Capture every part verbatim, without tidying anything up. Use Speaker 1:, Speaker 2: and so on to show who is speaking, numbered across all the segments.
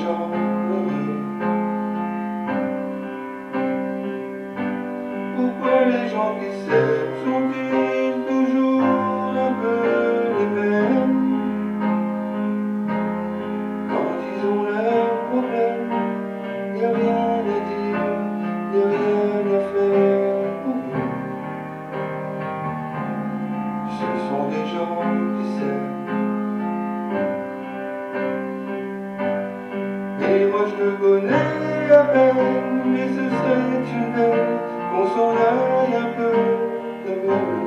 Speaker 1: gens heureux? Pourquoi les gens qui s'aiment sont-ils toujours un peu les mêmes? Quand ils ont leurs problèmes, y a rien à dire, y a rien à faire pour eux. Ce sont des gens qui s'aiment. Et moi je le connais à peine, mais ce serait une bête qu'on s'en aille un peu de eux.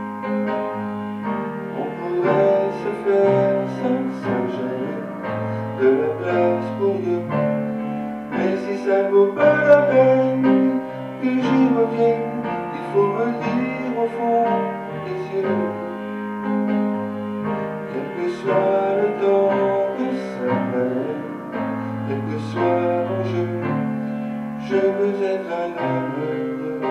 Speaker 1: On pourrait se faire sans sans gêner de la place pour deux. Mais si ça ne vaut pas la peine que j'y revienne, il faut me le dire au fond des yeux. Quel que soit le temps que ça prenne, quel que soit l'enjeu, je veux être un homme heureux.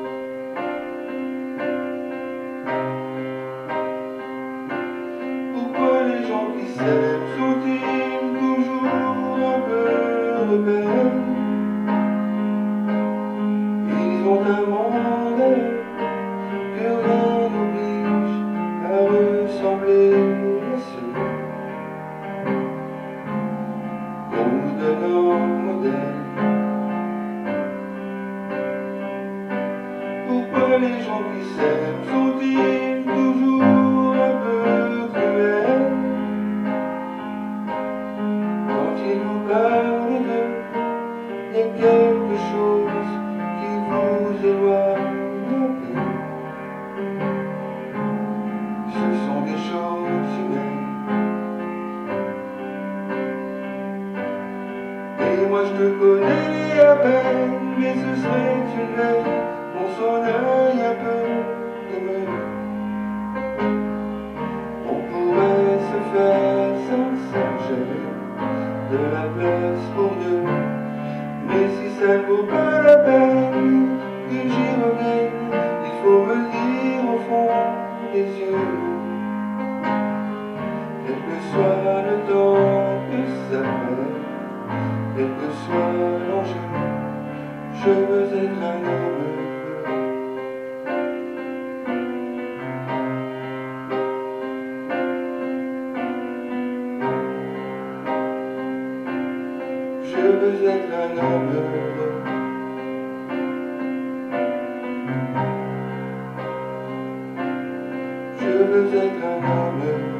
Speaker 1: Pourquoi les gens qui s'aiment sont-ils toujours un peu rebelles? Ils ont un monde à eux que rien n'oblige à ressembler à ceux qu'on nous donne en modèle. Pourquoi les gens qui s'aiment sont-ils toujours un peu cruels? Quand ils nous parlent d'eux, il y a quelque chose qui vous éloigne un peu. Ce sont des choses humaines. Et moi je le connais à peine, mais ce serait une veille qu'on s'en aille un peu comme eux. On pourrait se faire sans sans gêner de la place pour deux. Mais si ça ne vaut pas la peine que j'y revienne, il faut me le dire au fond des yeux. Quel que soit le temps que ça prenne, quel que soit l'enjeu, je veux être un homme heureux. Je veux être un homme heureux. Je veux être un homme heureux.